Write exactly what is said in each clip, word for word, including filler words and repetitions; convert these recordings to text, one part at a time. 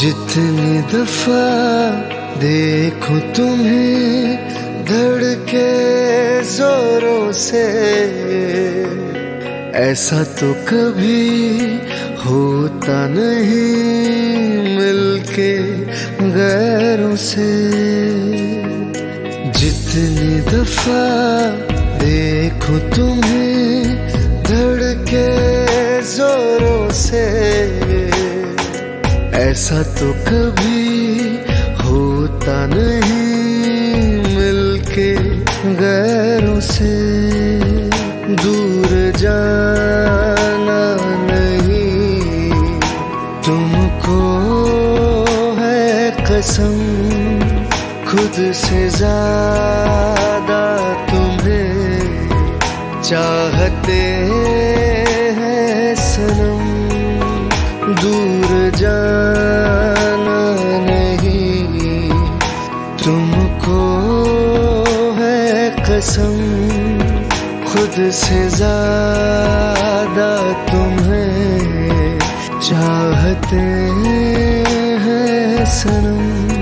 जितनी दफा देखूं तुम्हें धड़के जोरों से, ऐसा तो कभी होता नहीं मिलके गैरों से। जितनी दफा देखूं तुम्हें धड़के जोरों से, ऐसा तो कभी होता नहीं मिलके गैरों से। दूर जाना नहीं तुमको है कसम, खुद से ज्यादा तुम्हें चाहते हैं सनम। दूर जाना नहीं तुमको है कसम, खुद से ज्यादा तुम्हें चाहते हैं सनम।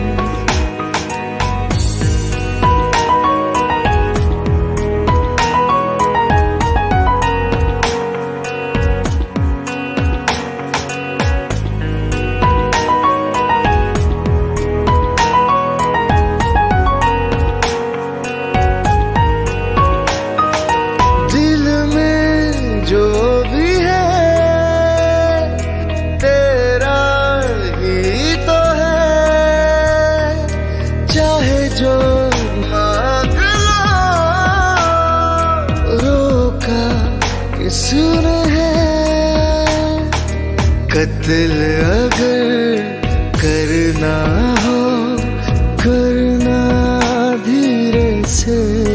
किसने है कत्ल अगर करना हो, करना धीरे से,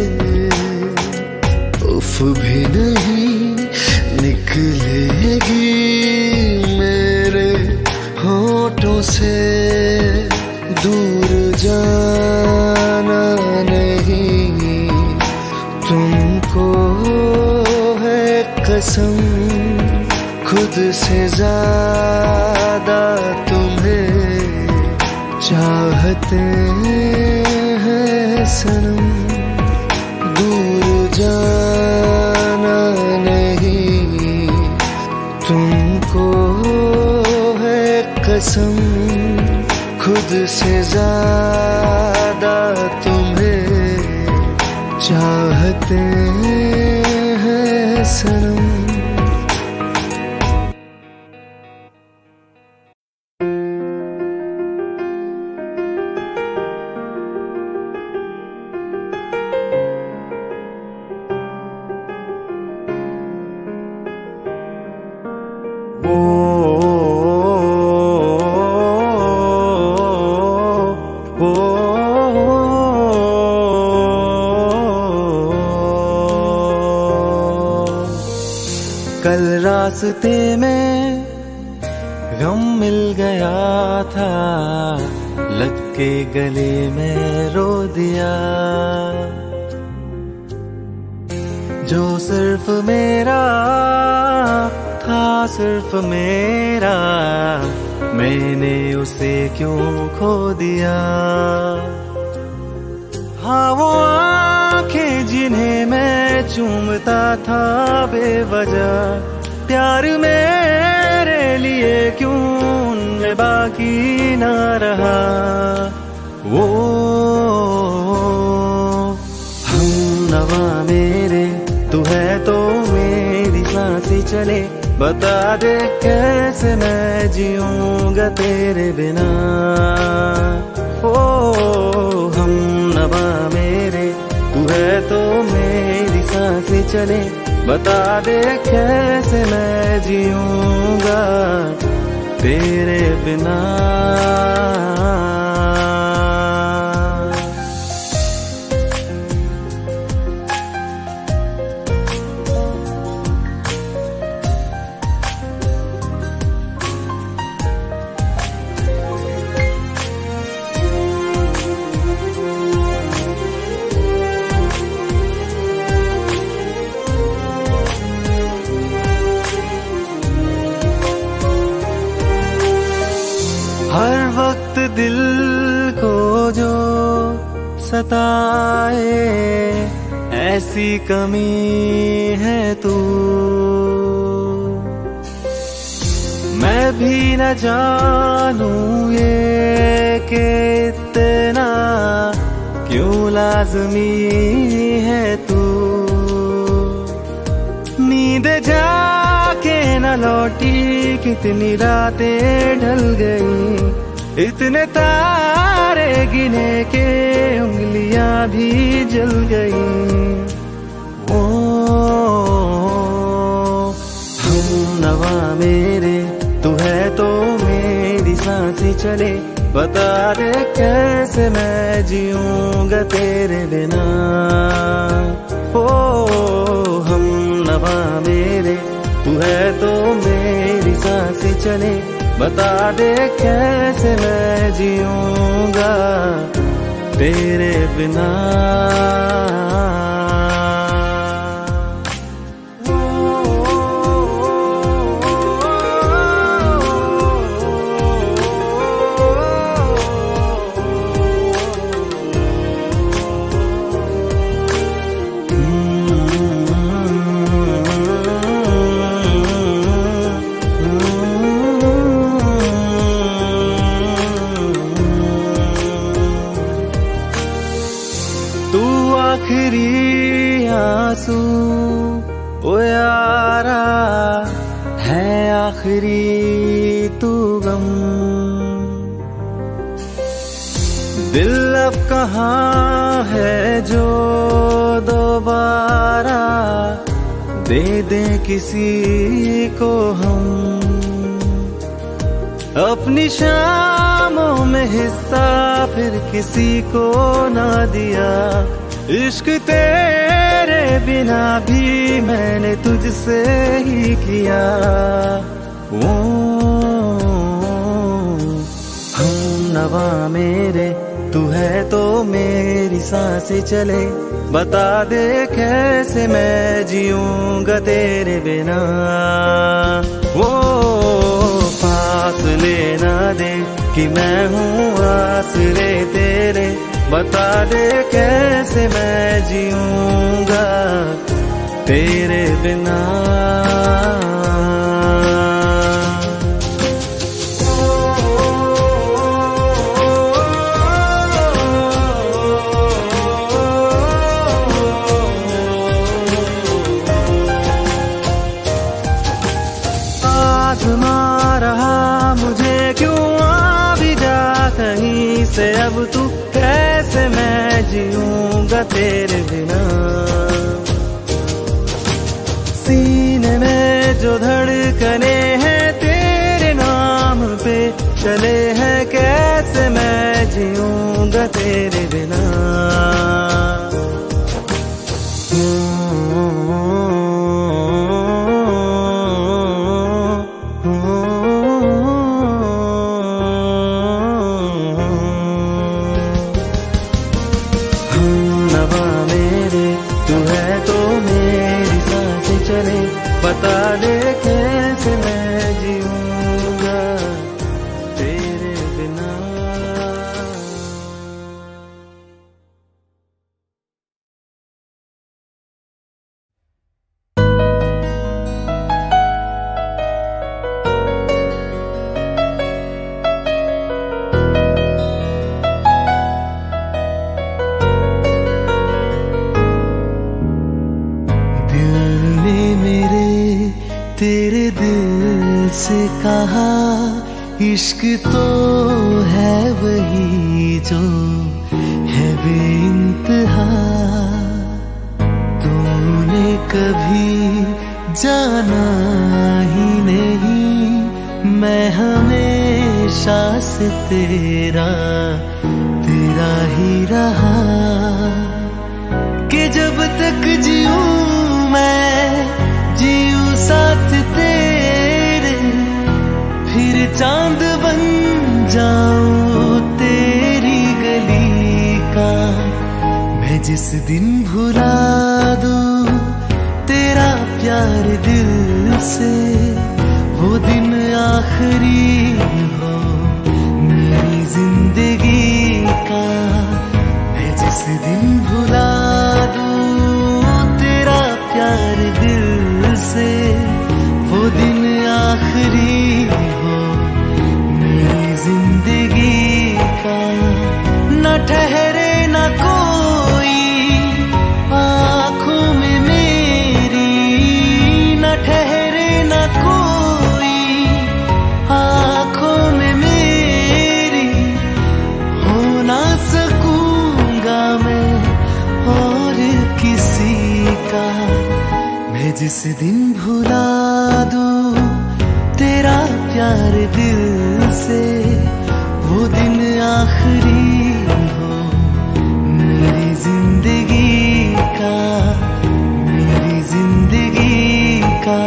उफ भी नहीं निकलेगी मेरे होठों से। दूर जाना नहीं तुमको कसम, खुद से ज्यादा तुम्हें चाहते हैं सनम। दूर जाना नहीं तुमको है कसम, खुद से ज्यादा तुम्हें चाहते हैं सनम। कल रास्ते में गम मिल गया था, लग के गले में रो दिया। जो सिर्फ मेरा था, सिर्फ मेरा, मैंने उसे क्यों खो दिया। हाँ वो आंखें जिन्हें मैं चूमता था बेवजह, प्यार मेरे लिए क्यों उनमें बाकी ना रहा। वो हम नवा मेरे, तू है तो मेरी सांसें चले, बता दे कैसे मैं जीऊंगा तेरे बिना। ओ हम नवा मेरे, तू है तो मेरी सांसें चले, बता दे कैसे मैं जीऊंगा तेरे बिना। हर सताए, ऐसी कमी है तू। मैं भी न जानूं ये कि इतना क्यों लाज़मी है तू। नींद जाके न लौटी, कितनी रातें ढल गई, इतने तारे गिने के उंगलियां भी जल गई। ओ हम नवा मेरे, तू है तो मेरी सांसें चले, बता दे कैसे मैं जीऊंगा तेरे बिना। ओ हम नवा मेरे, तू है तो मेरी सांसें चले, बता दे कैसे मैं जीऊंगा तेरे बिना। आखिरी आंसू ओ यारा है, आखिरी तू गम। दिल अब कहाँ है जो दोबारा दे दे किसी को हम। अपनी शामों में हिस्सा फिर किसी को ना दिया, इश्क तेरे बिना भी मैंने तुझसे ही किया। ओ हम नवा मेरे, तू है तो मेरी सांसें चले, बता दे कैसे मैं जीऊंगा तेरे बिना। ओ पास लेना दे कि मैं हूँ आसरे तेरे, बता दे कैसे मैं जीऊंगा तेरे बिना। आज़मा रहा मुझे क्यों आ भी जा कहीं से, अब तू कैसे मैं जीऊंगा तेरे बिना। सीने में जो धड़कने हैं तेरे नाम पे चले हैं, कैसे मैं जीऊंगा तेरे बिना। बता दे कैसे मैं जीऊंगा तेरे बिना। तेरे दिल से कहा इश्क तो है वही जो है बेइंतहा। तूने कभी जाना ही नहीं, मैं हमेशा से तेरा तेरा ही रहा। कि जब तक जीऊं मैं जीऊं साथ तेरे, फिर चांद बन जाऊं तेरी गली का। मैं जिस दिन भुला दूं तेरा प्यार दिल से, वो दिन आखिरी हो मेरी जिंदगी का। मैं जिस जिस दिन भुला दूं तेरा प्यार दिल से, वो दिन आखिरी हो मेरी जिंदगी का। न ठहरे न कोई आँखों में मेरी, न ठहरे न कोई आँखों में मेरी, हो ना सकूंगा मैं और किसी का। मैं जिस दिन भुला दूं तेरा प्यार दिल से, वो दिन आखिरी हो मेरी जिंदगी का, मेरी जिंदगी का।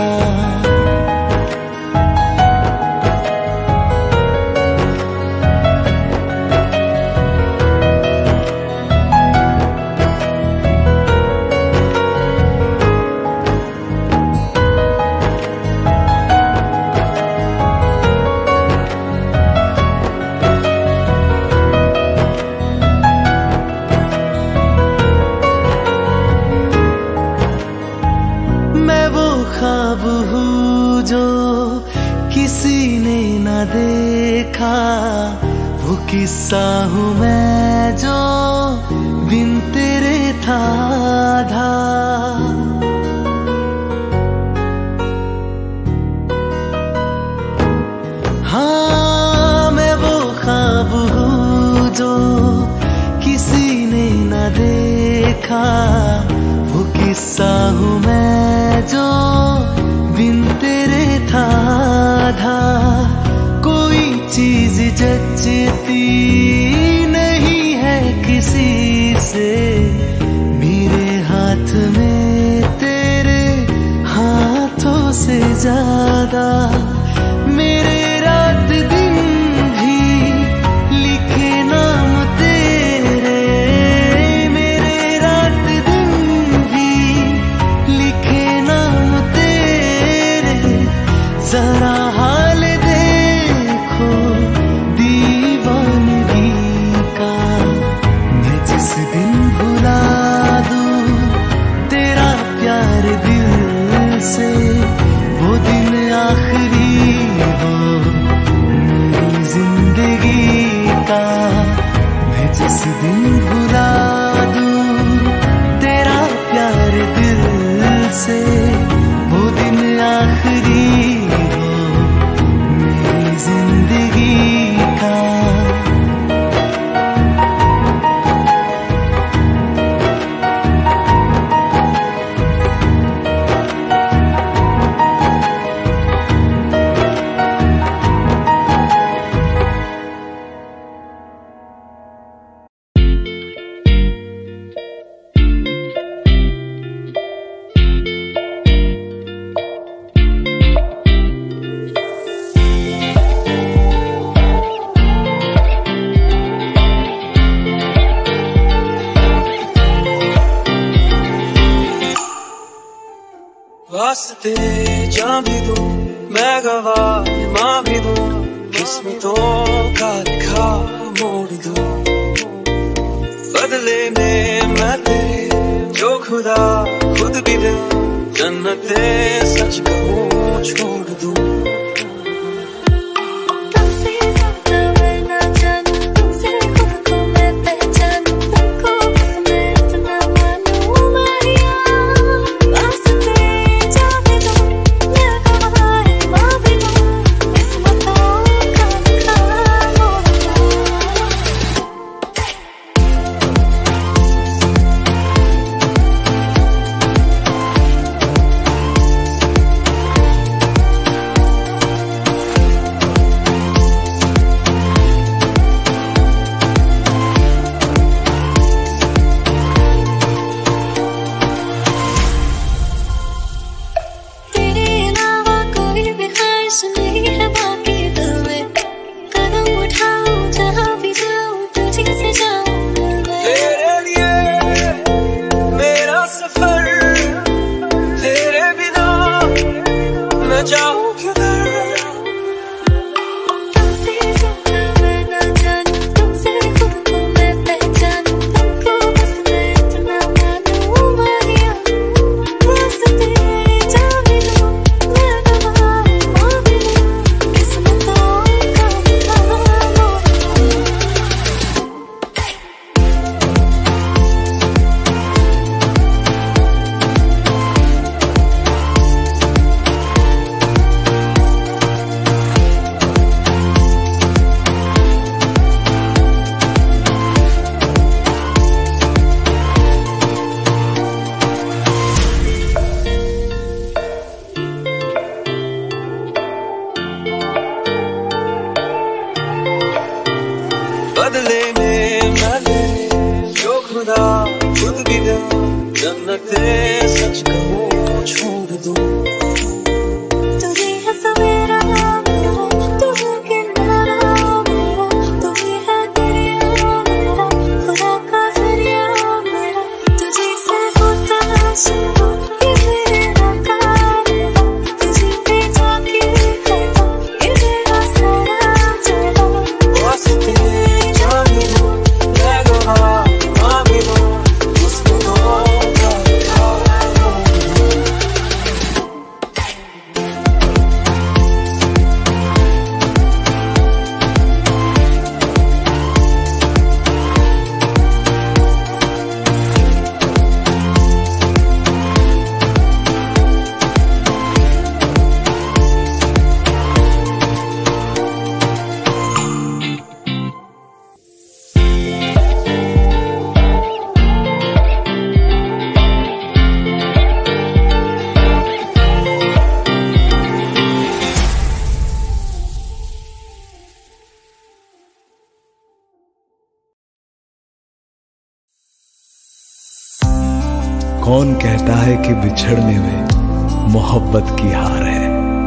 ख्वाब हूँ जो किसी ने न देखा, वो किस्सा हूँ मैं जो बिन तेरे था आधा। हाँ मैं वो ख्वाब हूँ जो किसी ने न देखा, वो किस्सा हूँ मैं जो बिन तेरे था आधा। कोई चीज जचती नहीं है किसी से, मेरे हाथ में तेरे हाथों से ज्यादा। मेरे रात दिन भी लिखे नाम तेरे, मेरे रात दिन भी लिखे नाम तेरे। जरा हाल देखो दीवानगी का। मैं जिस दिन भुला दूं तेरा प्यार दिल से, वो दिन आखिरी हो मेरी जिंदगी का। मैं जिस दिन भुला दूं तेरा प्यार दिल से, वो दिन आखिरी हो मेरी जिंदगी का। वास्ते जा भी दूं मैं गवाह माँ भी दूं, किस्मतों का लिखा मोड़ दूं। बदले में मैं तेरे जो खुदा खुद भी दे, जन्नते सच कहूँ छोड़ दूं। जन्नते सच कहूँ छोड़ दूँ। तू ही है सवेरा मेरा, तू है किनारा मेरा, तू ही है दरिया मेरा, खुदा का जरिया मेरा। तुझे से होता है शुरू ये मेरा कारवा, तुझे पे जाके करता ये मेरा सारा जलवा। वास्ते जाने दो, मैं गवाह मांगे दो, उसको दो कौन कहता है कि बिछड़ने में मोहब्बत की हार है।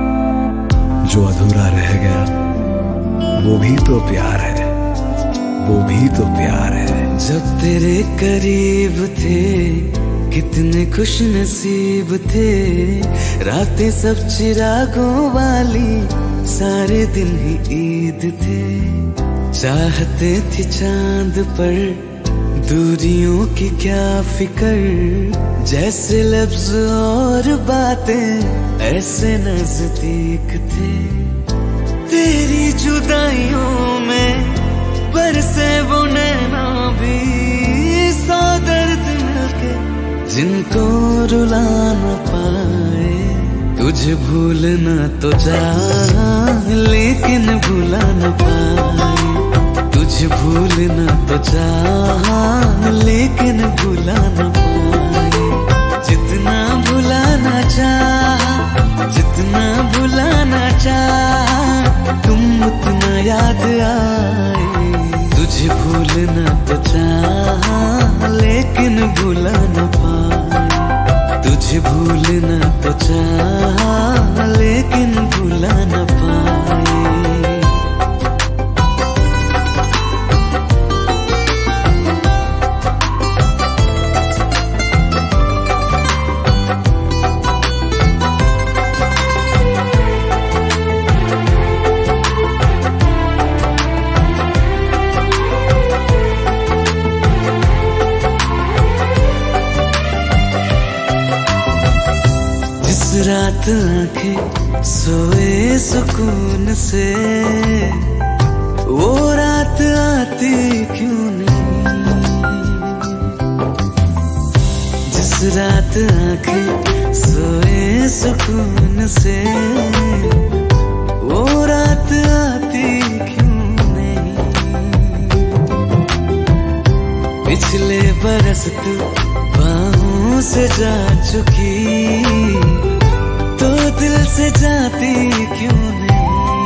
जो अधूरा रह गया वो भी तो प्यार है, वो भी तो प्यार है। जब तेरे करीब थे कितने खुश नसीब थे, रातें सब चिरागों वाली, सारे दिन ही ईद थे। चाहते थे चांद पर दूरियों की क्या फिकर, जैसे लफ्ज और बातें ऐसे नजदीक थे। तेरी जुदाइयों में बरसे वो नैना भी, सौ दर्द मिलके जिनको रुला न पाए। तुझे भूलना तो चाह लेकिन भुला न पाए, तुझे भूलना तो चाह लेकिन भुला न पाए। जितना भुलाना चाह, जितना भुलाना चाह, तुम उतना याद आए। तुझे भूलना तो चाह लेकिन भुला न पाए, तुझे भूलना तो चाह लेकिन भुला न पाए। रात आंखें सोए सुकून से, वो रात आती क्यों नहीं। जिस रात आंखें सोए सुकून से, वो रात आती क्यों नहीं। पिछले बरस तू बाहों से जा चुकी, तो दिल से जाती क्यों नहीं।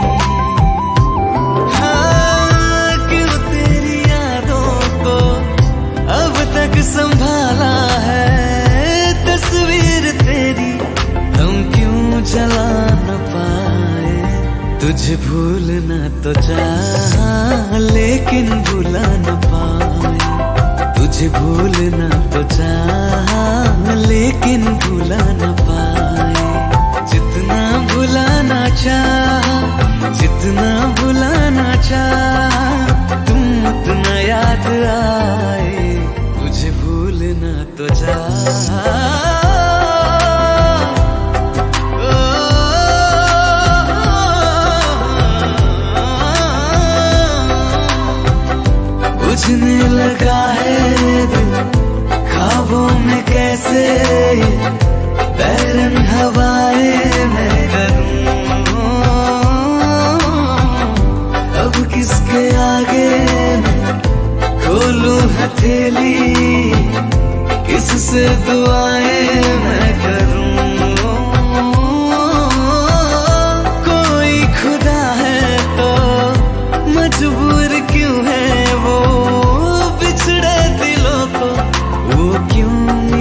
हाँ, क्यों तेरी यादों को अब तक संभाला है, तस्वीर तेरी हम क्यों जला न पाए। तुझे भूलना तो चाह लेकिन भुला न पाए, तुझे भूलना तो चाह लेकिन भुला न पाए। जितना भुलाना चाह, जितना भुलाना चाह, तुम उतना याद आए। तुझे भूलना तो चाह, बुझने लगा है दिल ख्वाबों में कैसे, बैरन हवाएं मैं करूं। अब किसके आगे मैं खोलूं हथेली, किससे दुआएं मैं करूं। कोई खुदा है तो मजबूर क्यों है वो, बिछड़े दिलों को वो क्यों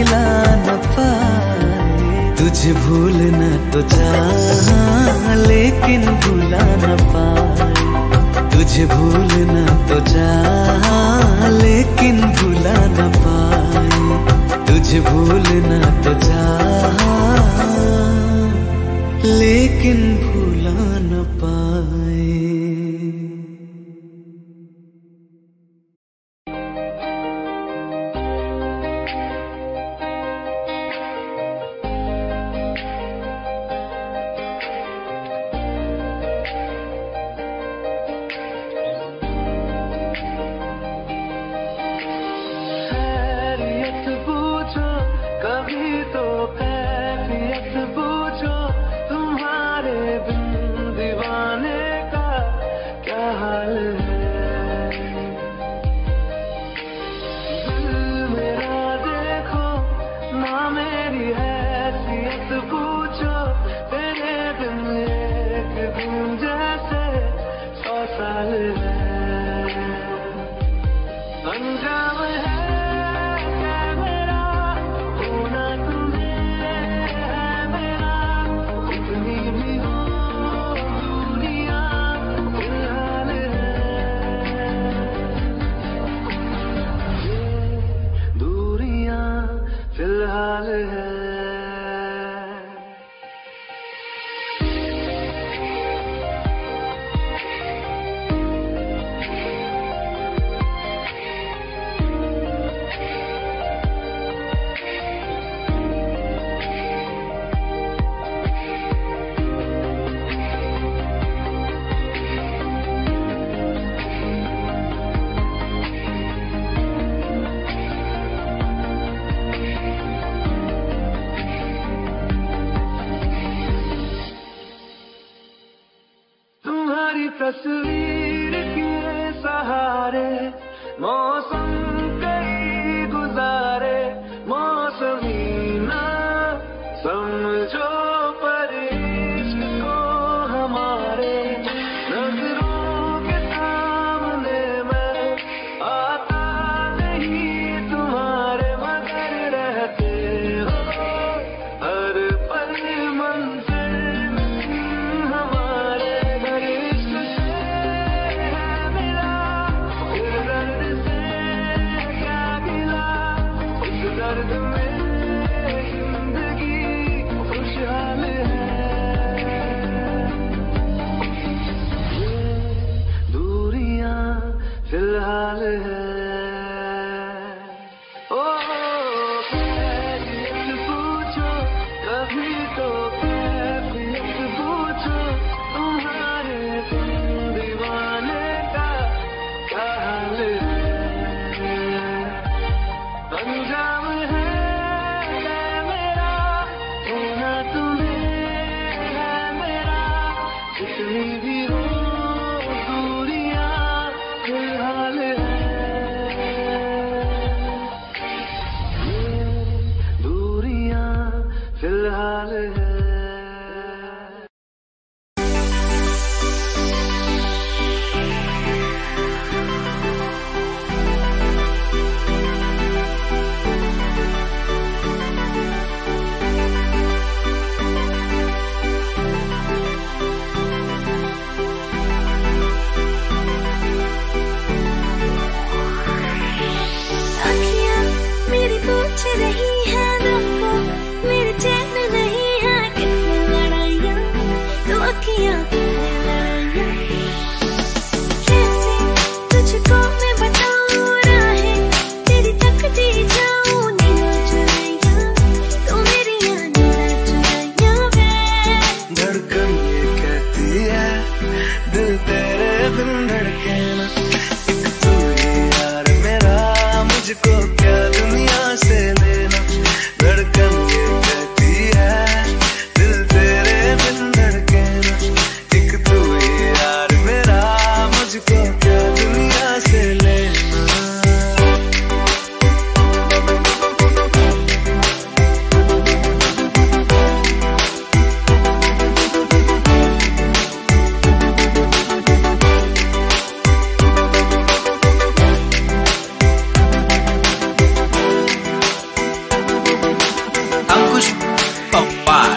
तुझे भूलना तो चाह लेकिन भूला न पाए, तुझे भूलना तो चाह लेकिन भूला न पाए, तुझे भूलना तो चाह लेकिन भूला न पाए। तस्वीर के सहारे मौसम कई गुजारे, मौसमी ना समझो पर इश्क को हमारे, नजरों के सामने मैं आता नहीं तुम्हारे, मगर रहते हो हर पल मंजिल हमारे। दर्द में जिंदगी खुशहाल है, ये दूरियां फिलहाल है। ओ कैफियत पूछो कभी तो कैफियत पूछो, तुम्हारे दीवाने का क्या हाल है। अंजाम भी हो दूरियां फिलहाल है, ये दूरियां फिलहाल है। रही है रब्बा मेरे चैन नहीं है, कितनी लड़ाइयाँ तो अखियाँ लड़ाइयाँ, कैसे तुझको मैं बताऊँ राहें तेरी तकती जाऊँ, नीला चुराइयाँ तो मेरी नीला चुराइयाँ वे। धड़कन ये कहती है दिल तेरे बिन धड़के ना, एक तू ही यार मेरा मुझको क्या दुनिया से लेना। धड़कन ये कहती है दिल तेरे बिन धड़के ना, एक तू ही यार मेरा मुझको क्या दुनिया से लेना। अंकुश पप्पा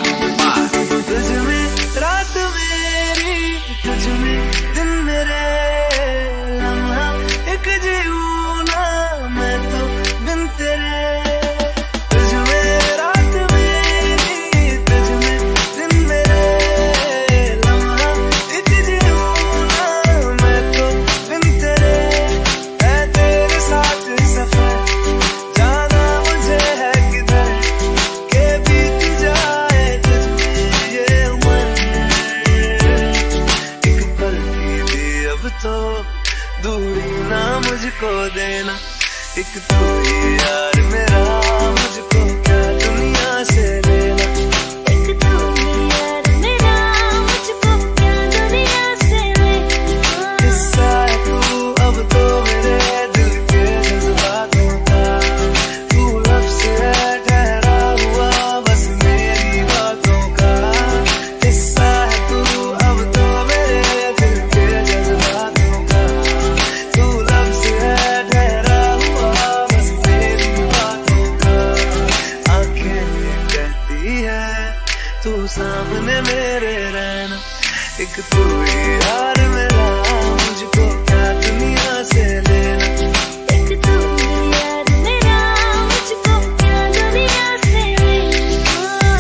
एक तू ही यार मेरा, मुझको क्या दुनिया से लेना। एक तू ही यार मेरा, मुझको क्या दुनिया से लेना। हिस्सा है तू अब तो मेरे दिल के जज्बातों का, तू लफ्ज़ है ठहरा हुआ बस मेरी बातों का। हिस्सा है तू अब तो मेरे दिल के जज्बातों का, तू लफ्ज़ है ठहरा हुआ बस मेरी बातों का। आंखें ये कहती है तू सामने मेरे रहना। एक तू ही यार मेरा, मुझको क्या दुनिया से लेना। एक तू ही यार मेरा, मुझको क्या दुनिया से लेना।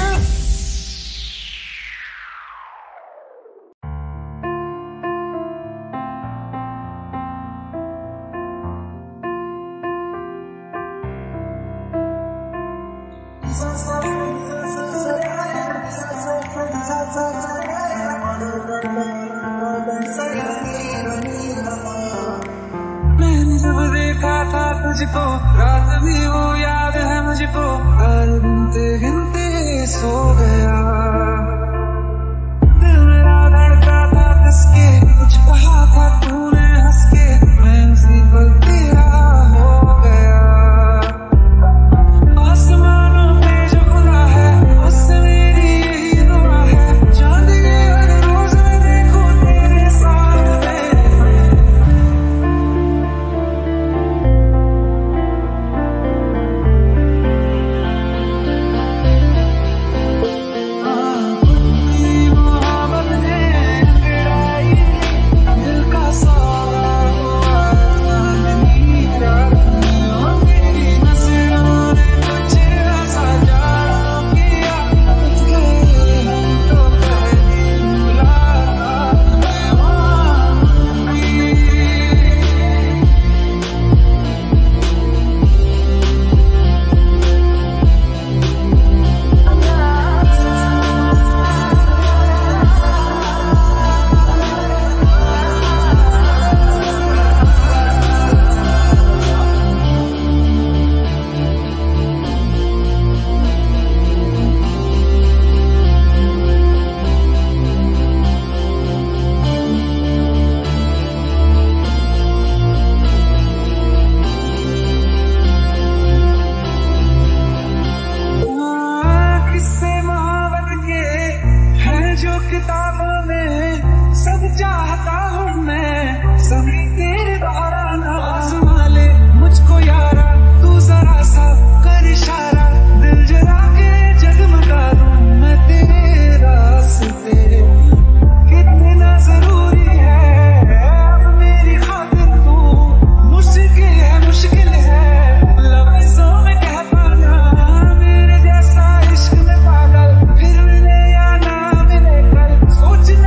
मैंने जब देखा था तुझको, रात भी वो याद है मुझको, हर गिनते गिनते सो गया। दिल मेरा धड़का था कसके, कुछ कहा था तूने हंस के, मैं उसी पल तेरा हो गया। आसमानों पे जो खुदा है, उससे मेरी यही दुआ है, चांद के हर रोज मैं देखूं तेरे साथ में। मोहब्बत ने अंगड़ाई, दिल का सौदा हुआ चांदनी रात में। और तेरी नजरों ने कुछ ऐसा जादू किया, कुछ गए हम तो पहली मुलाकात में। किस्से मोहब्बत के हैं जो किताबों में, सब चाहता हूँ मैं सभी तेरे द्वारा ना। आज़मा ले मुझको यारा, तू जरा सा कर इशारा, दिल जला के जगमगा दूं मैं तेरे रास्ते। कितना जरूरी है अब मेरी खातिर तू, मुश्किल है मुश्किल है लफ्ज़ों में कह पाना। मेरे जैसा इश्क में पागल फिर मिले या ना मिले कल, सोच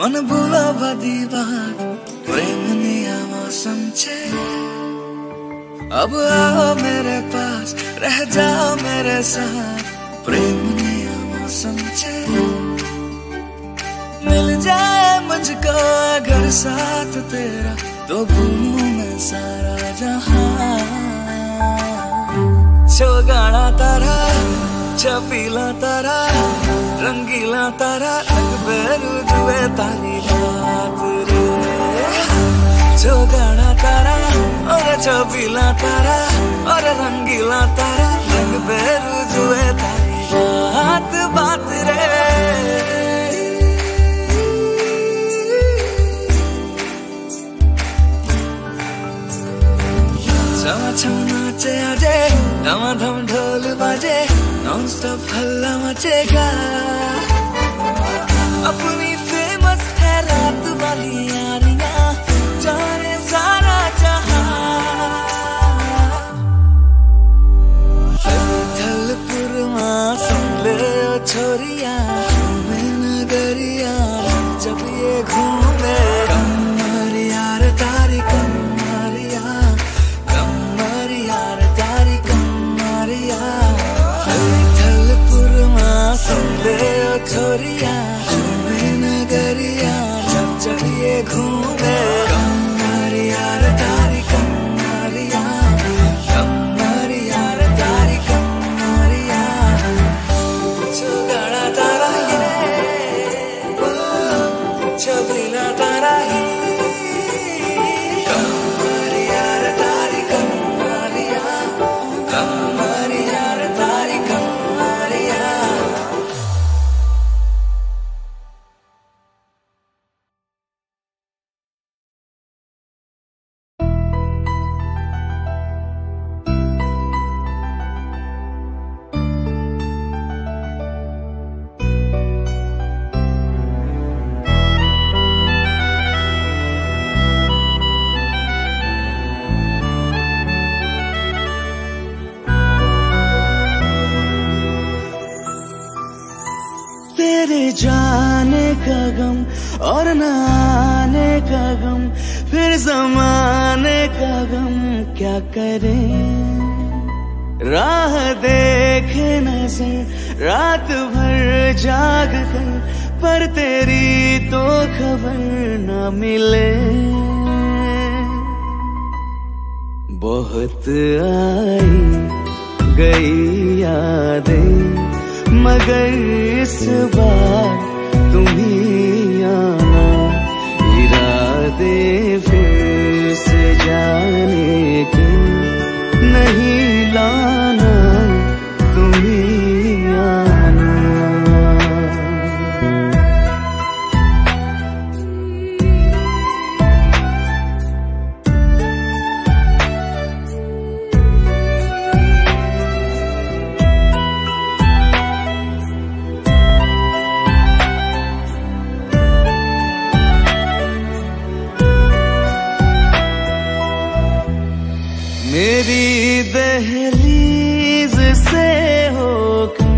मन भूला बदी बात प्रेमनी मौसम छे अब आओ मेरे पास रह जाओ मेरे साथ प्रेमनी मौसम छे मिल जाए मुझको अगर साथ तेरा तो भूलूं मैं सारा जहां छोगाड़ा तारा छपीला तारा रंगीला तारा अकबरू जुए तारी बात रे छोगाड़ा तारा और छपीला तारा और रंगीला तारा अकबरू जुए तारी बात बात रे चमा चम नाचे आजे धमाधम ढोल बाजे नॉन स्टॉप हल्ला मचेगा अपनी फेमस है रात वाली यारियां जाने सारा जहां धलपुर सुन ले ओ छोरिया मैं नगरिया जब ये घूमे कमर यार तारी कमर यार कमर यार तारी कमर यार सुन ले ओ छोरिया मैं नगरिया जब जब ये घूमे कमर यार तारी कमर यार कमर यार तारी कमर यार छोगाड़ा तारा ये छबीला तारा ही कमर यार तारी कमर यार कमर यार तारी कमर यार तेरे जाने का गम और न आने का गम फिर जमाने का गम क्या करें राह देखे नजर रात भर जाग कर पर तेरी तो खबर न मिले बहुत आई गई यादें मगर इस बार तुम ही आना इरादे फिर से जाने के नहीं लाना तुम ही आना मेरी दहलीज से होकर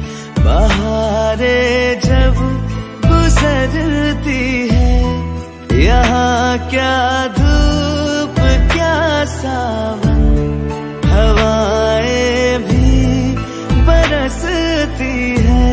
बहारें जब गुजरती है यहाँ क्या धूप क्या सावन हवाएं भी बरसती है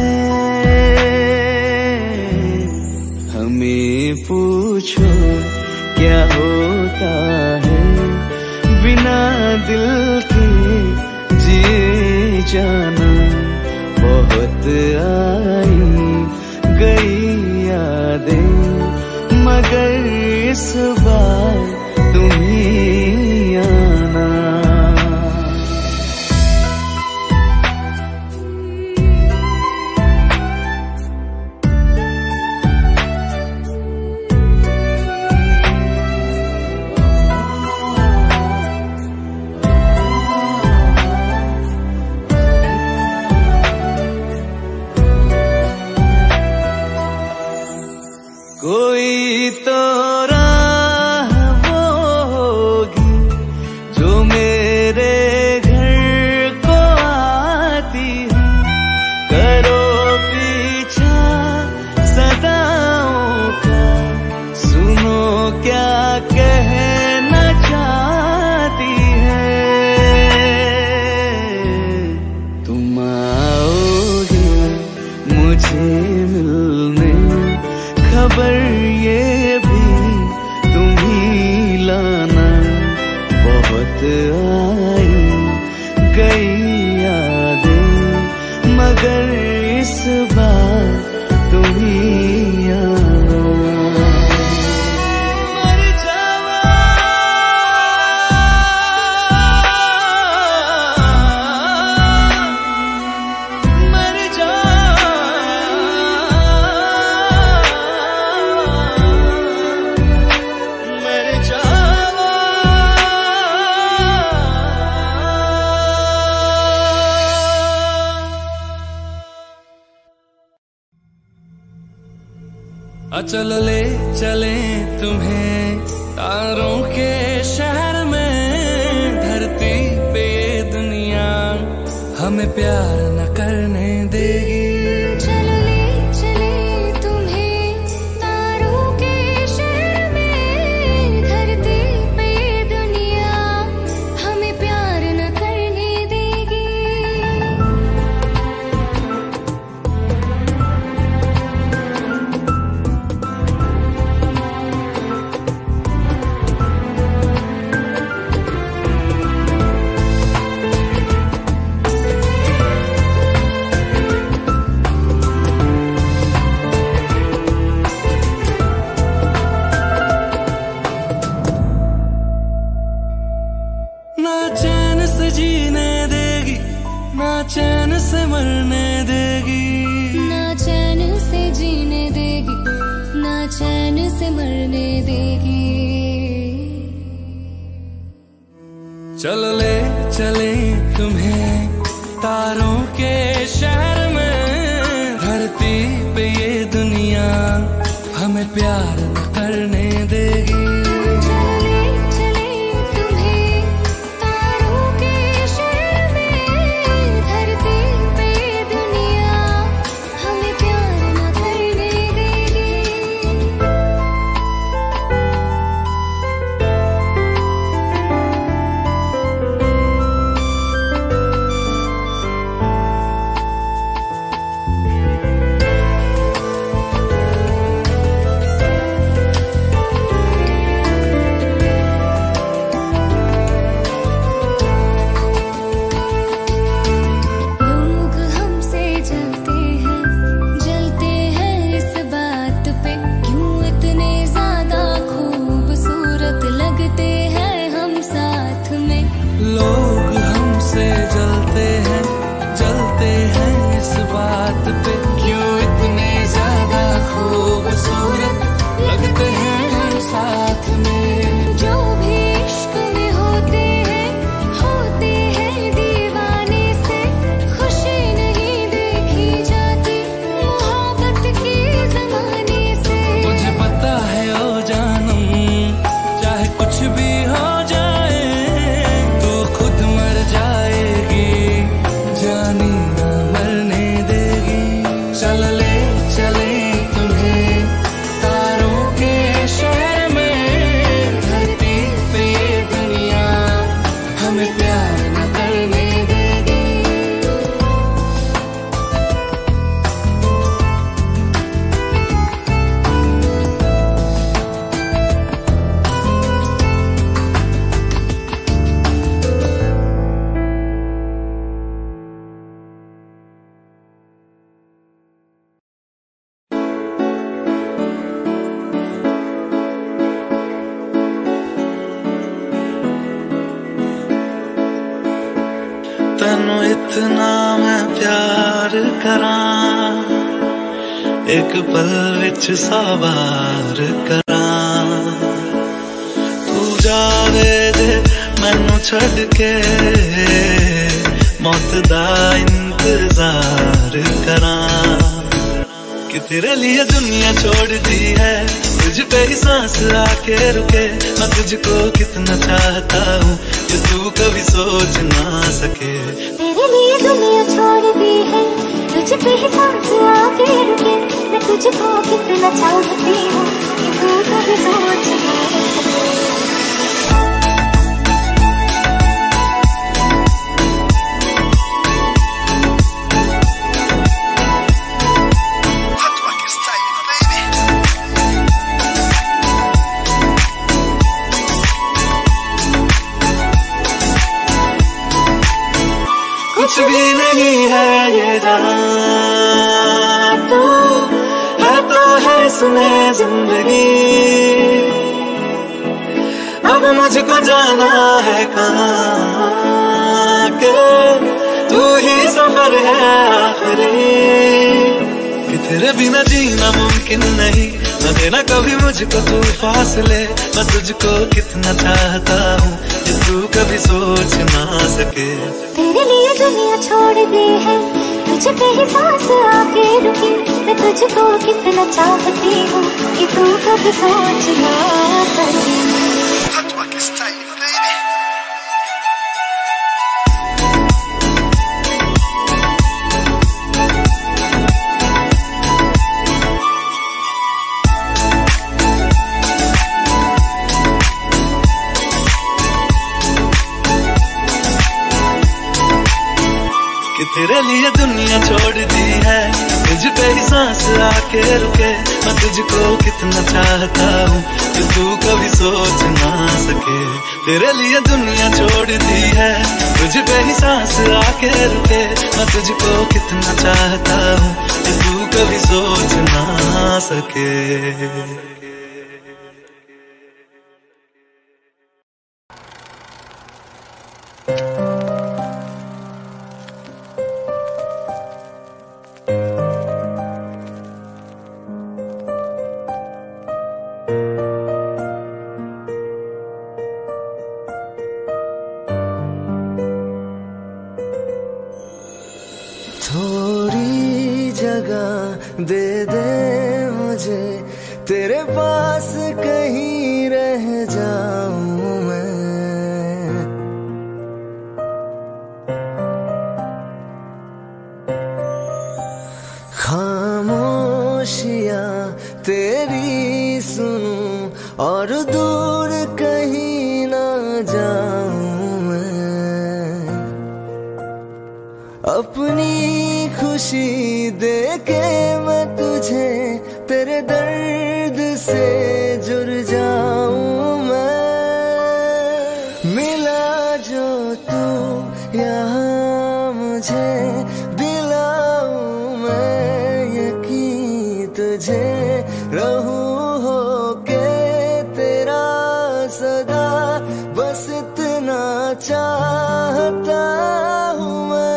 हमें पूछो क्या होता है बिना दिल के जिए जाना बहुत आई गई यादें मगर इस बार तुम ही आना कोई तो राह वो होगी जो मेरे घर को आती है करो पीछा सदाओं का बहुत आई गई यादें, मगर इस बार तुम ही आना। मर जावा मर जावा मर जावा। चल ले चले तुम्हें तारों के शहर में, धरती पे ये दुनिया हमें प्यार न करने देगी। चलो ले चले तुम्हें तारों के शहर में, धरती पे ये दुनिया हमें प्यार न करने देगी। ना चैन से जीने देगी, ना चैन से मरने देगी। ना चैन से जीने देगी, ना चैन से मरने देगी। चल ले चले तुम्हें तारों के शहर में, धरती पे ये दुनिया हमें प्यार न करने देगी। चलो ले चले तुम्हें तारों के शहर में, धरती पे ये दुनिया हमें प्यार न करने देगी। लोग हमसे जलते हैं, जलते हैं इस बात पे, क्यों इतने ज्यादा खूबसूरत लगते हैं हम साथ में। लोग हमसे जलते हैं, जलते हैं इस बात पे, क्यों इतने ज्यादा खूबसूरत लगते हैं हम साथ में। जो भी इश्क में होते हैं, होते हैं दीवाने से, खुशी नहीं देखी जाती मोहब्बत के जमाने से। मुझे पता है ओ जानम, चाहे कुछ भी हो जाए तो खुद मर जाएगी, जानी ना मरने देगी। चल ले चले तुम्हें तारों के शहर में, धरती पे ये दुनिया हमें प्यार न करने देगी। तैनू इतना मैं प्यार करां, एक पल विच सवार करां। तू जावे जे मैनू छड़ के, मौत दा इंतजार करां। कि तेरे लिए दुनिया छोड़ दी है, तुझ पे ही सांस आके रुके। मैं तुझको कितना चाहता हूँ कि तू कभी सोच ना सके। तेरे लिए दुनिया छोड़ दी है, तुझ पे ही सांस आके रुके। मैं तुझको कितना चाहती हूँ कि तू कभी सोच ना सके। कुछ भी नहीं है ये जहां, तू है तो है सुने जिंदगी। अब मुझको जाना है कहाँ के तू ही सफर है आखिरी, कि तेरे बिना जीना मुमकिन नहीं, न देना कभी मुझको तू फासले। मैं तुझको कितना चाहता हूँ कि तू कभी सोच ना सके। तेरे लिए दुनिया छोड़ दी है, तुझ पे ही सांस आके रुकी। मैं तुझको कितना चाहती हूँ कि तू कभी सोच ना सके। तेरे लिए दुनिया छोड़ दी है, तुझ पे ही सांस आके रुके। मैं तुझको कितना चाहता हूँ कि तू कभी सोच ना सके। तेरे लिए दुनिया छोड़ दी है, तुझ पे ही सांस आके रुके। मैं तुझको कितना चाहता हूँ कि तू कभी सोच ना सके। थोड़ी जगह दे दे मुझे, तेरे पास कहीं रह जाऊं मैं। खामोशियां तेरी सुनूं और दूर कहीं ना जाऊं मैं। अपनी खुशी देके मैं तुझे तेरे दर्द से जुड़ जाऊं मैं। मिला जो तू यहाँ मुझे दिलाऊं मैं यकीन तुझे। रहूं होके तेरा सदा, बस इतना चाहता हूँ मैं।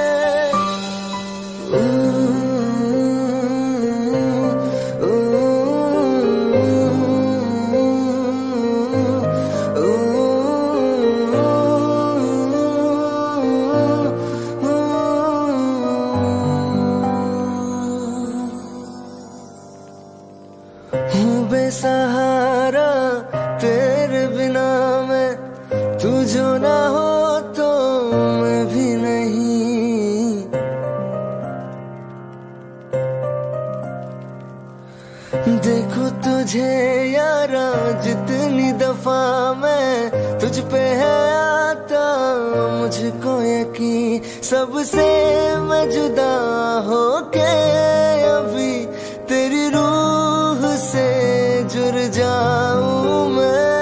हूँ बेसहारा तेरे बिना मैं, तू जो ना हो तो मैं भी नहीं। देखो तुझे यारा जितनी दफा मैं तुझ पे है आता, मुझको यकीन सबसे मैं जुदा होके अभी तेरी रूह से जुड़ जाऊं मैं।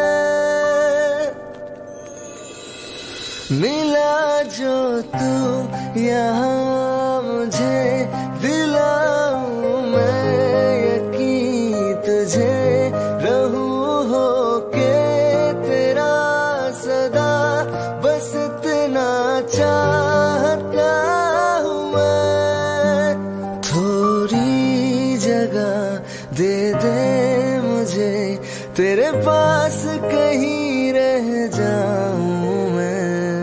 मिला जो तू यहाँ मुझे दिलाऊं मैं यकीन तुझे। रहूं होके तेरा सदा, बस इतना चाहता हूँ मैं। थोड़ी जगह दे दे मुझे, तेरे पास कहीं रह जाऊं मैं।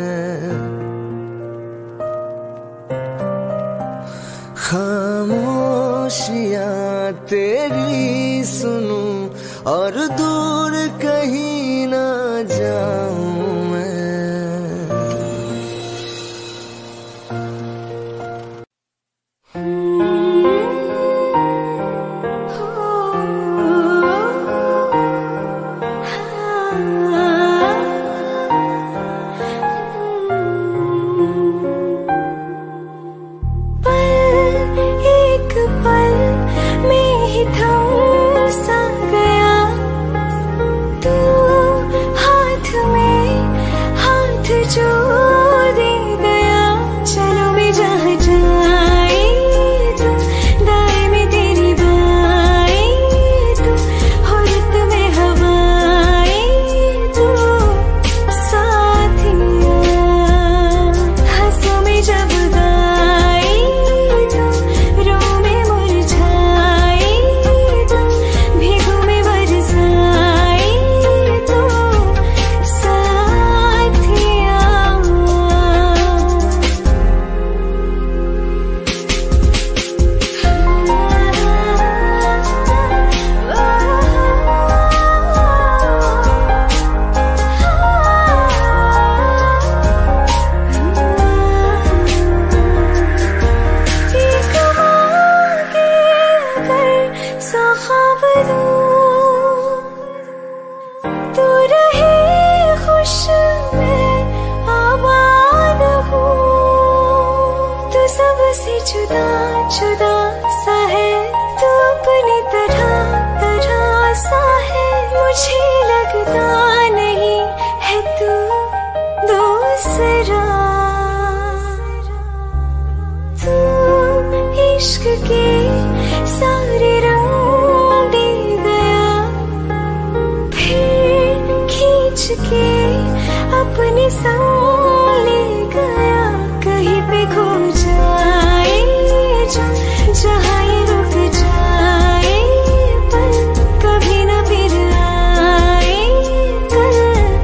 खामोशियां तेरी सुनूं और दूर कहीं ना जाऊं मैं। हाथ में जुदा जुदा सा है तू अपनी तरह तरह सा है, मुझे लगता नहीं है तू दूसरा। तू इश्क के सारे रंग दे गया, फिर खींच के अपने संग ले गया। कहीं पे खो जाए जहाँ ये रुक जाए, पर कभी न फिर आए कल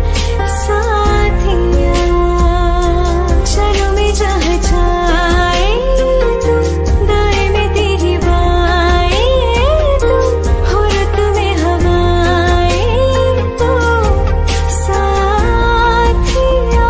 साथिया। चलो में जहाँ जाए तू, दाएं में तेरी बाएं तू, हो रुत में हवाएं तो साथिया।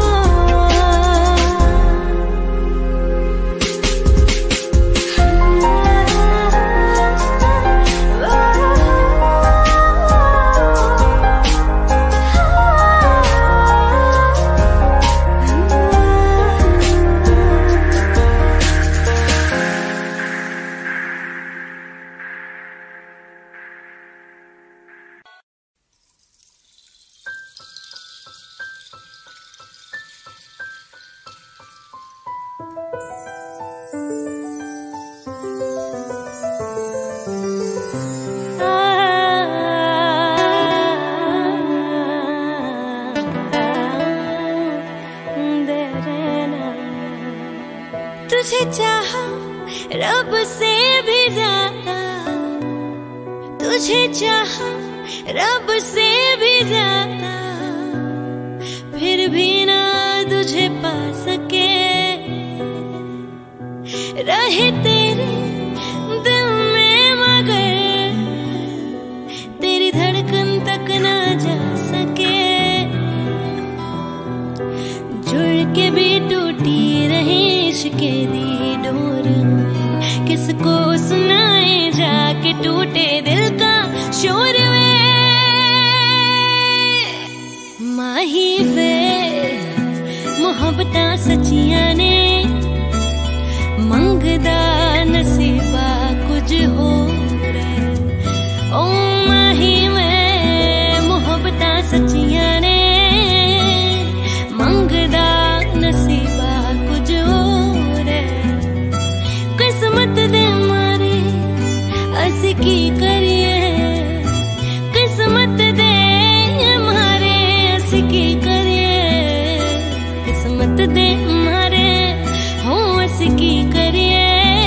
तुझे चाहा रब से भी ज्यादा, तुझे चाहा रब से भी ज्यादा, फिर भी ना तुझे पा सके। रहे तेरे दिल में मगर तेरी धड़कन तक ना जा सके। जुड़ के भी टूटी रहे इश्क़े दी डोर, किसको सुनाए जाके टूटे दिल का शोर वे। माही वे मोहब्बतां सच्चियां ने, मंगदा नसीबा कुछ हो रे। ओ माही वे मोहब्बतां सच्चियां ने, मंगदा नसीबा कुछ हो रे। किस्मत दे मारे असी की करिए, किस्मत दे मारे असी की करिए, किस्मत दे मारे हो असी की करिए।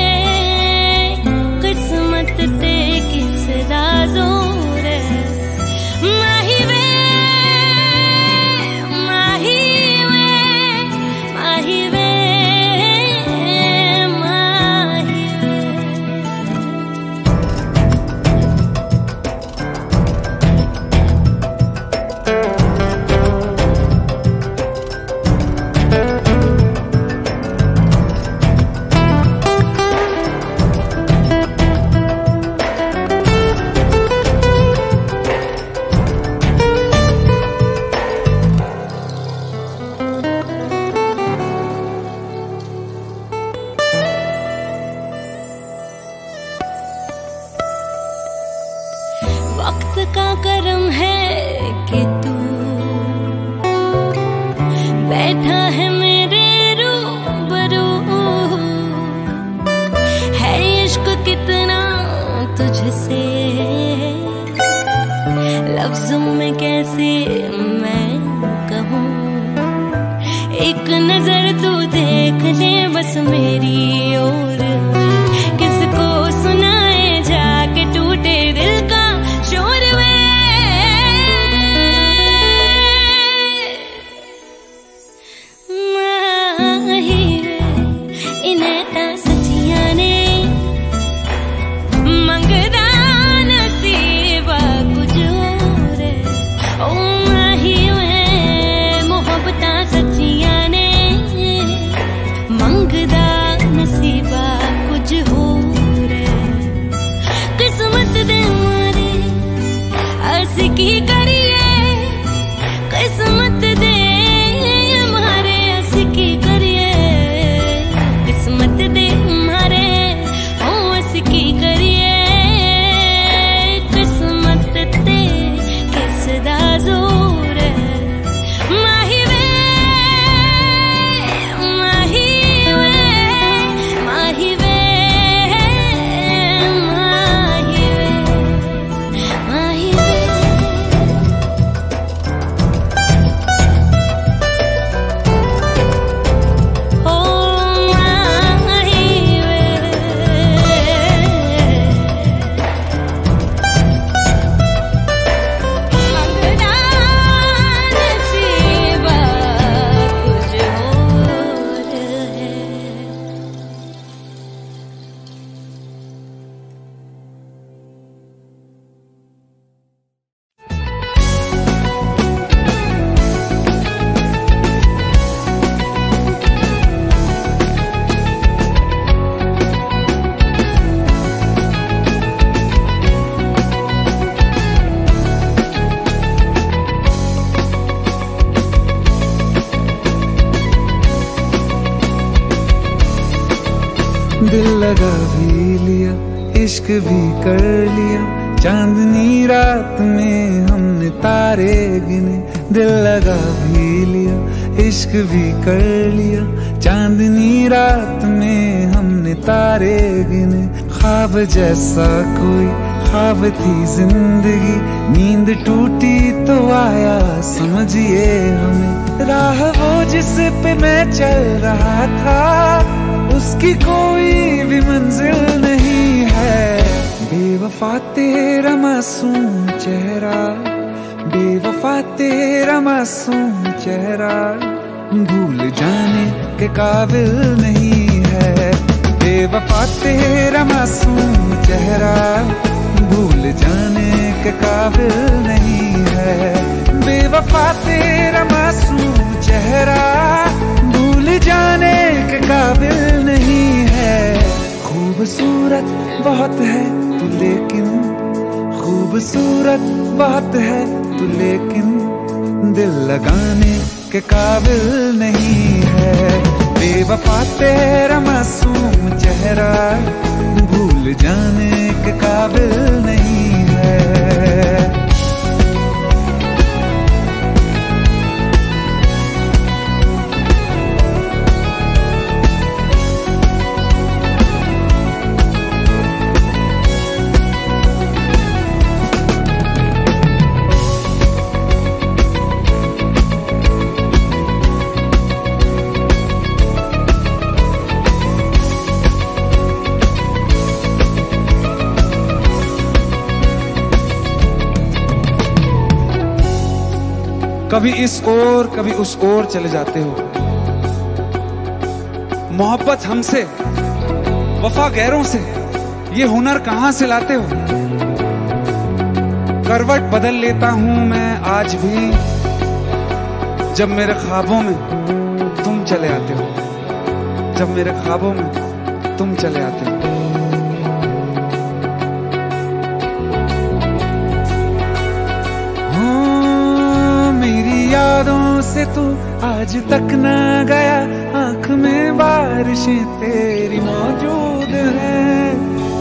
किस्मत ते किस राजो रे। माही वे माही वे माही वे माही वे। वक्त का करम है कि तू बैठा है मेरे रूबरू। है इश्क कितना तुझसे, लफ्जों में कैसे मैं कहूँ। एक नजर तू देख ले बस मेरी ओर, किसको सुनाए जाके टूटे दिल का शोर वे। माही वे इन्हें ता सच्चियां ने, मंगदा नसीबा कुछ और। ओ माही वे मोहब्बतां सच्चियां ने, मंगदा नसीबा दिल लगा भी लिया, इश्क भी कर लिया, चांदनी रात में हमने तारे गिने। दिल लगा भी लिया, इश्क भी कर लिया, चांदनी रात में हमने तारे गिने। ख्वाब जैसा कोई ख्वाब थी जिंदगी, नींद टूटी तो आया समझिए हमें। राह वो जिस पे मैं चल रहा था, उसकी कोई भी मंजिल नहीं है। बेवफा तेरा मासूम चेहरा, बेवफा तेरा मासूम चेहरा, भूल जाने के काबिल नहीं है। बेवफा तेरा मासूम चेहरा, भूल जाने के काबिल नहीं है। बेवफा तेरा मासूम चेहरा, भूल जाने के काबिल नहीं है। खूबसूरत बहुत है तू लेकिन, खूबसूरत बहुत है तू लेकिन, दिल लगाने के काबिल नहीं है। बेवफा तेरा मासूम चेहरा, भूल जाने के काबिल नहीं है। कभी इस ओर कभी उस ओर चले जाते हो, मोहब्बत हमसे वफा गैरों से, ये हुनर कहां से लाते हो। करवट बदल लेता हूं मैं आज भी, जब मेरे ख्वाबों में तुम चले आते हो, जब मेरे ख्वाबों में तुम चले आते हो। यादों से तू आज तक ना गया, आंख में बारिशें तेरी मौजूद हैं।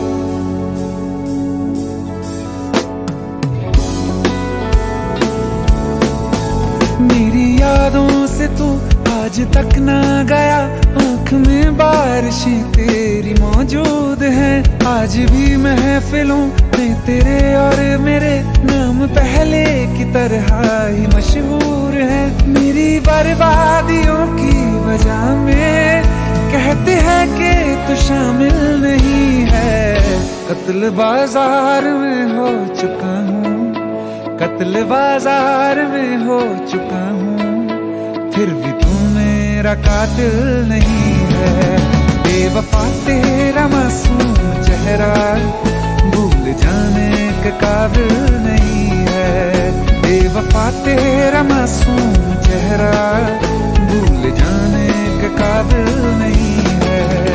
मेरी यादों से तू आज तक ना गया, आंख में बारिशें तेरी मौजूद हैं। आज भी महफिलों में तेरे और मेरे नाम पहले की तरह ही मशहूर है। मेरी बर्बादियों की वजह में कहते हैं कि तू शामिल नहीं है। कत्ल बाजार में हो चुका हूँ, कत्ल बाजार में हो चुका हूँ, फिर भी तू मेरा कातिल नहीं है। बेवफा तेरा मासूम चेहरा, भूल जाने के काबिल नहीं है। बेवफा तेरा मासूम चेहरा, भूल जाने के काबिल नहीं है।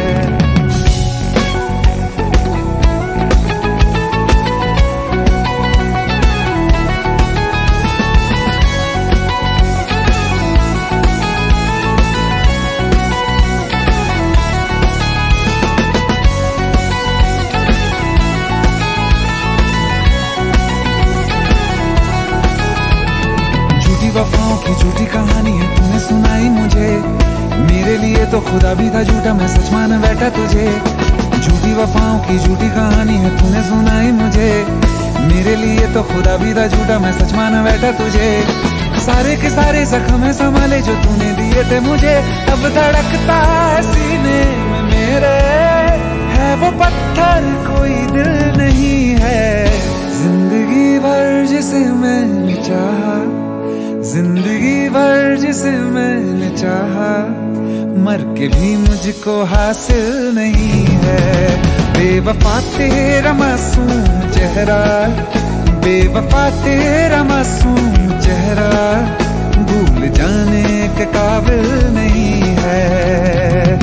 वफाओं की झूठी कहानी है तूने सुनाई मुझे, मेरे लिए तो खुदा भी था झूठा, मैं सच मान बैठा तुझे। झूठी वफाओं की झूठी कहानी है तूने सुनाई मुझे, मेरे लिए तो खुदा भी था झूठा, मैं सच मान बैठा तुझे। सारे के सारे जख्म संभाले जो तूने दिए थे मुझे, अब धड़कता है सीने में मेरे, है वो पत्थर कोई दिल नहीं है। जिंदगी भर जिसे मैंने चाहा, जिंदगी भर जिसे मैंने चाहा, मर के भी मुझको हासिल नहीं है। बेवफा तेरा मासूम चेहरा, बेवफा तेरा मासूम चेहरा, भूल जाने के काबिल नहीं है।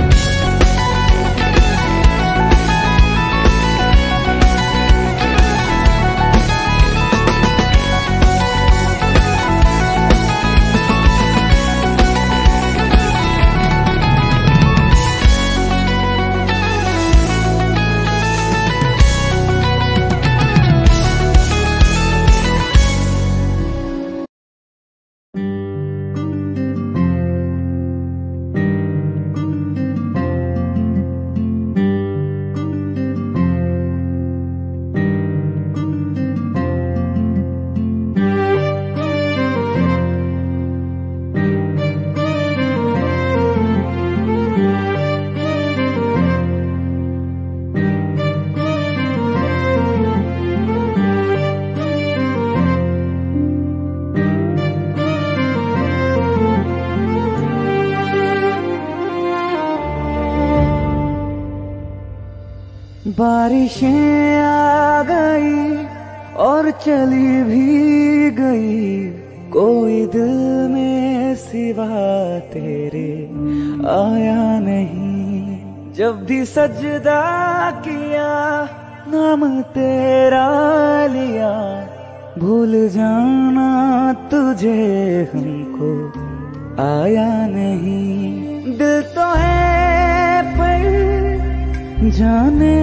बारिशें आ गई और चली भी गई, कोई दिल में सिवा तेरे आया नहीं। जब भी सजदा किया नाम तेरा लिया, भूल जाना तुझे हमको आया नहीं। दिल तो है पर जाने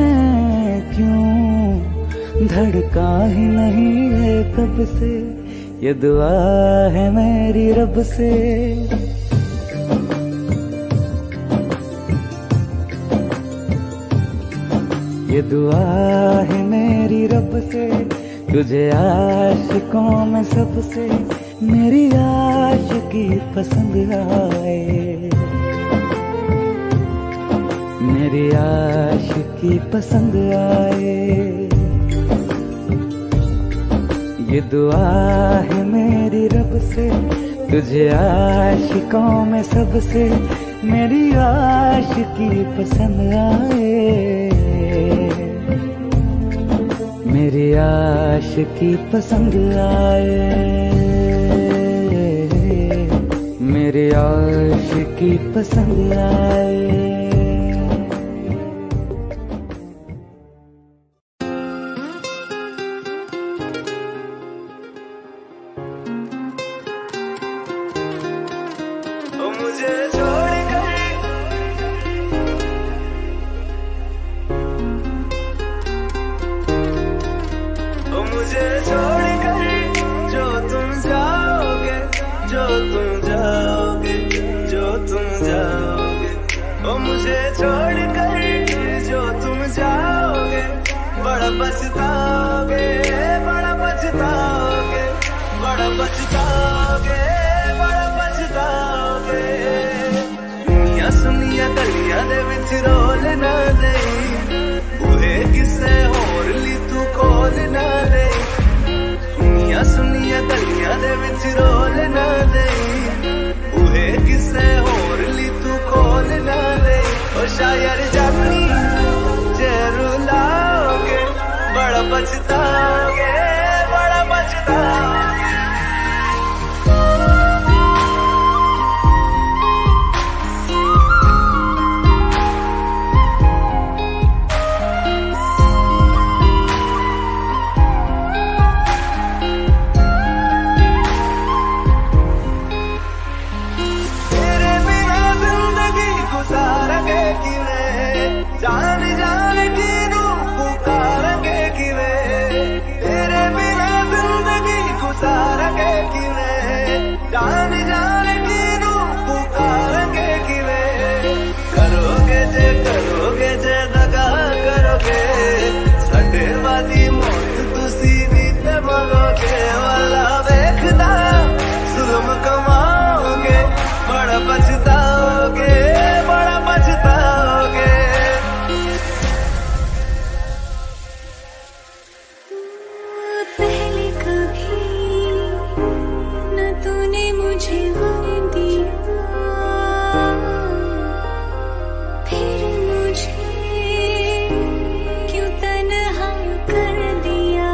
क्यों धड़का ही नहीं है कब से, ये दुआ है मेरी रब से। ये दुआ है मेरी रब से, तुझे आशिकों में सबसे मेरी आशिकी पसंद आए, मेरी आशिकी पसंद आए। ये दुआ है मेरी रब से, तुझे आशिकों में सबसे मेरी आशिकी पसंद आए, मेरी आशिकी पसंद आए, मेरी आशिकी पसंद आए। मुझे छोड़ कर, ओ मुझे छोड़ कर जो तुम जाओगे, जो तुम जाओगे, जो तुम जाओगे, ओ मुझे छोड़ कर जो तुम जाओगे, बड़ा पछताओगे, बड़ा पछताओगे, बड़ा पछताओगे, बड़ा पछताओगे। दुनिया सुनिया गलियां दे विच रोल ना दई, बूहे किसे होर ली तू खोल ना दई। दुनिया सुनिया गलियां दे विच रोल ना दई, बूहे किसे होर ली तू खोल ना दई। ओ शायर जानी जे रुलाओगे, बड़ा पछताओगे, बड़ा पछताओगे। जान जान की तू पुकारेंगे किवे, तेरे बिना जिंदगी गुजारेंगे किवे। जान जान की तू पुकारेंगे किवे, करोगे जे करोगे जे दगा करोगे, साडे वाली मौत तुसी भी ते मरोगे। वाला वेखदा जुल्म कमाओगे, बड़ा पछताओगे, बड़ा पछताओगे। पहले कभी न तूने मुझे गम दिया, फिर मुझे क्यों तन्हा कर दिया।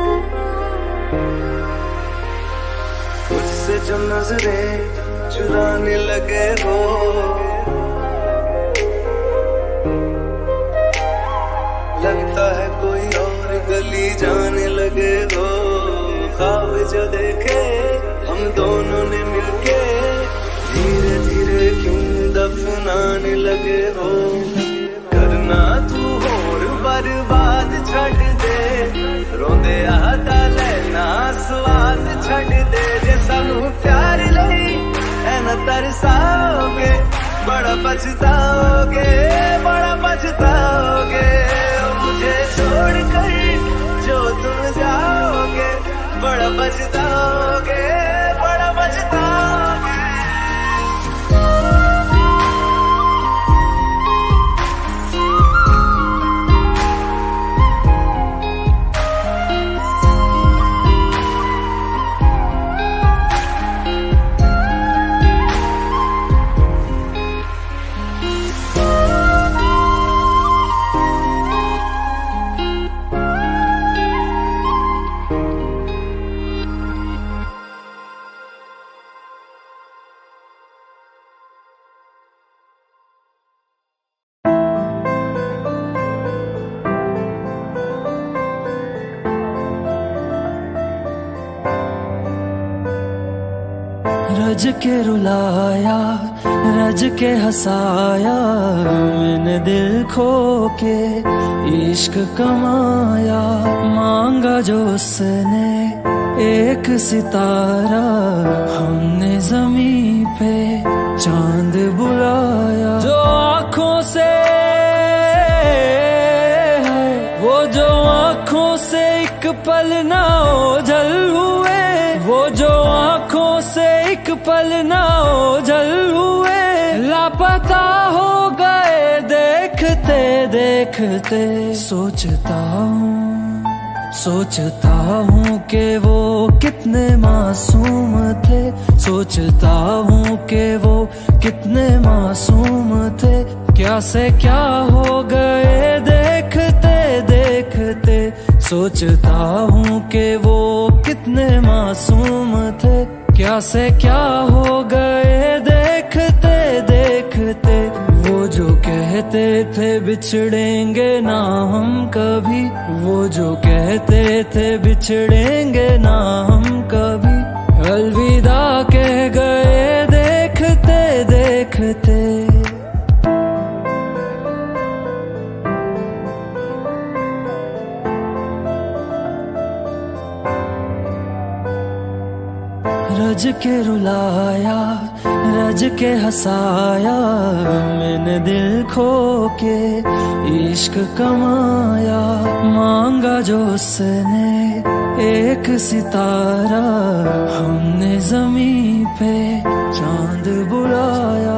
मुझसे जो नजरें चुराने लगे हो, लगता है कोई और गली जाने लगे हो। ख्वाब जो देखे हम दोनों ने मिलके, धीरे धीरे क्यों दफनाने लगे हो। करना तू होर बर्बाद छड़ दे, रोंदे आता लेना स्वाद छड़ दे। जे सानू प्यार लई ऐन तरसाओगे, बड़ा पछताओगे, बड़ा पछताओगे। मुझे छोड़ कर जो तुम जाओगे, बड़ा पछताओगे, बड़ा पछताओगे। रज के रुलाया, रज के हंसाया, मैंने दिल खो के इश्क कमाया। मांगा जो उसने एक सितारा, हमने जमीन पे चांद बुलाया। जो आँखों से वो जो आँखों से एक पल ना ओझल हुए, वो जो आँखों से एक पल ना ओझल हुए, लापता हो गए देखते देखते। सोचता हूँ सोचता हूँ कि वो कितने मासूम थे, सोचता हूँ कि वो कितने मासूम थे। क्या से क्या हो गए देखते देखते। सोचता हूँ कि वो कितने मासूम थे, क्या से क्या हो गए देखते देखते। वो जो कहते थे बिछड़ेंगे ना हम कभी, वो जो कहते थे बिछड़ेंगे ना हम कभी, अलविदा कह गए देखते देखते। रज के रुलाया, रज के हंसाया, मैंने दिल खो के इश्क कमाया। मांगा जो उसने एक सितारा, हमने जमीन पे चांद बुलाया।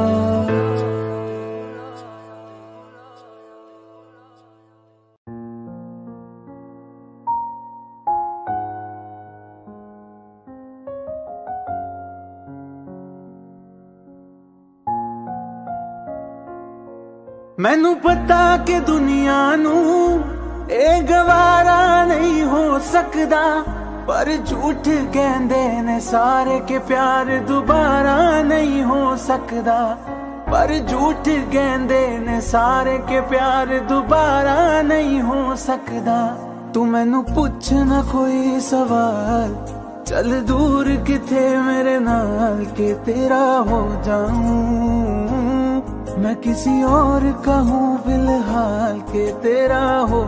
मैनू पता कि दुनिया नू ए गवारा नहीं हो सकदा, पर झूठ कहंदे ने सारे के प्यार दोबारा नहीं हो सकदा। पर झूठ कहंदे ने सारे के प्यार दोबारा नहीं हो सकदा। तू मैनू पुछ ना कोई सवाल, चल दूर किथे मेरे नाल के तेरा हो जाऊं। मैं किसी और का हूँ फिलहाल के तेरा हो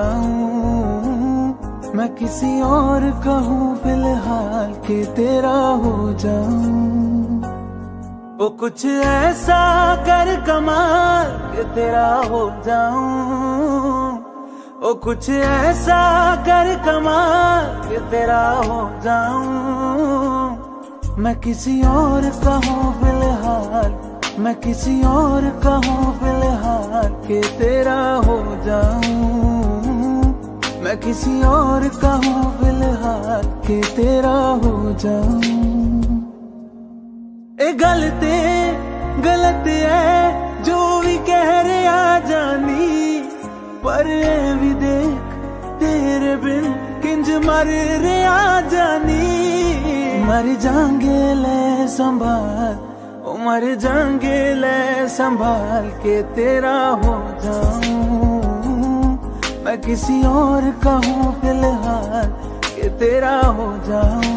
जाऊं। मैं किसी और का हूँ फिलहाल के तेरा हो जाऊं। वो कुछ ऐसा कर कमाल के तेरा हो जाऊं। वो कुछ ऐसा कर कमाल के तेरा हो जाऊं। मैं किसी और का हूँ फिलहाल, मैं किसी और का हूँ फिलहाल के तेरा हो जाऊं। मैं किसी और का हूँ फिलहाल के तेरा हो जाऊं। ए गलत गलत है जो भी कह रहे आ जानी, पर ए भी देख तेरे बिन किंज मर रहे आ जानी। मर जाएंगे ले संभाल, मर जाएंगे ले संभाल के तेरा हो जाऊं। मैं किसी और का हूँ फिलहाल के तेरा हो जाऊं।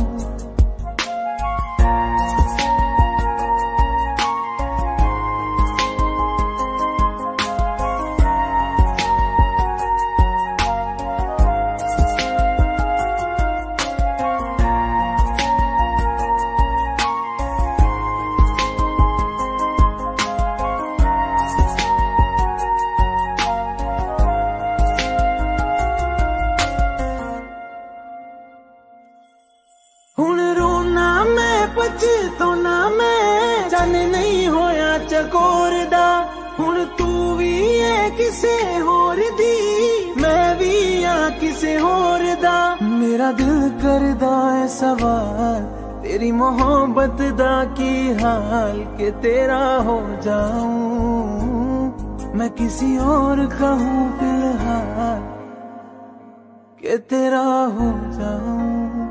तो ना मैं जाने नहीं होया चकोर दा। हुण तू भी है किसे होर दी, मैं भी हाँ किसे होर दा। मेरा दिल करदा है सवाल, तेरी मोहब्बत दा की हाल के तेरा हो जाऊं। मैं किसी और का हूँ फिलहाल के तेरा हो जाऊं।